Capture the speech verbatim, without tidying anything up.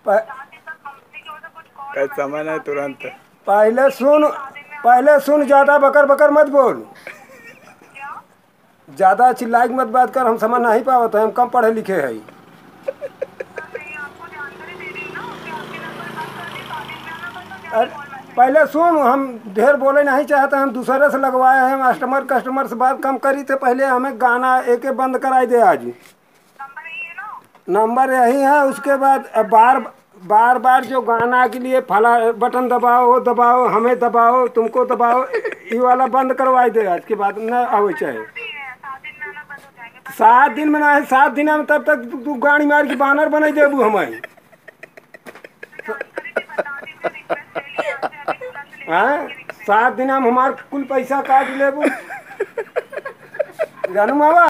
प- कल समय नहीं तुरंत। पहले सुन, पहले सुन, ज्यादा बकर बकर मत बोल। ज्यादा चिल्लाई के मत बात कर, हम समझ नहीं पावत है, हम कम पढ़े लिखे हैं। अरे पहले सुन, हम ढेर बोले नहीं चाहते, हम दूसरे से लगवाए हैं कस्टमर, कस्टमर से बात कम करी थे पहले, हमें गाना एक एक बंद कराई दे आज। नंबर यही है, उसके बाद अब बार बार बार जो गाना के लिए फला बटन दबाओ, वो दबाओ, हमें दबाओ, तुमको दबाओ, ये वाला बंद करवाई दे आज के बाद न आवे चाहे। सात दिन में ना है, सात दिन में तब तक तू गाड़ी मार के बानर बना देबू हमें। हाँ, सात दिन में हमार कुल पैसा काट लेबू। जानू मावा।